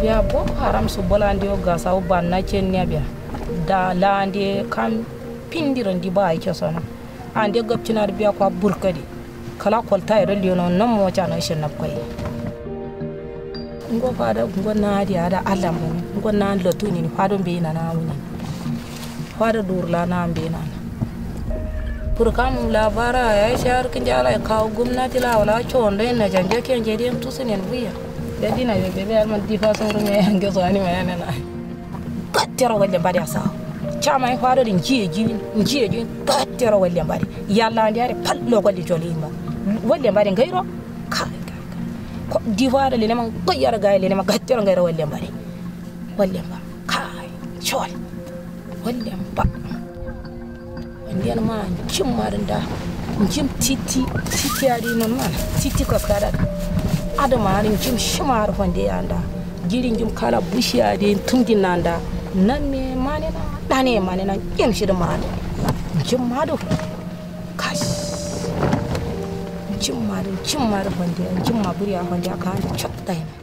ya bo haram su bolandi o gasa o banna kenya biya da lande kam pindiran di ba yake sona ande gabcinar biya kwa burkadi kala kolta ero liono nan mo chana shin napkai ngo fada ngo na dia da Allah mo ngo na lotuni ni fado be na na wuni fada durla na be na pour kam labara ya shar kin jala ka gwamnati la wala chonde na janje ken je dem tusunen buya da dina be be man di fa son rume hange so ani mana na kattero walle bari asa chama fado din jiye kattero walle bari yalla ndiare pallo ko di jolima walle bari ngairo ko diwara le man ko yara gaay le man gattero ngairo walle bari walle ba kai chol walle ba ndiyan ma cim marinda jim titi ari non man titi ko kada adama rin jim shimar fonde yanda girin jim kala bushiya de tunginanda nan me mane na dane mane na yem shi da mane jim madu kash jim marin fonde jim maburi a fonde aka chotta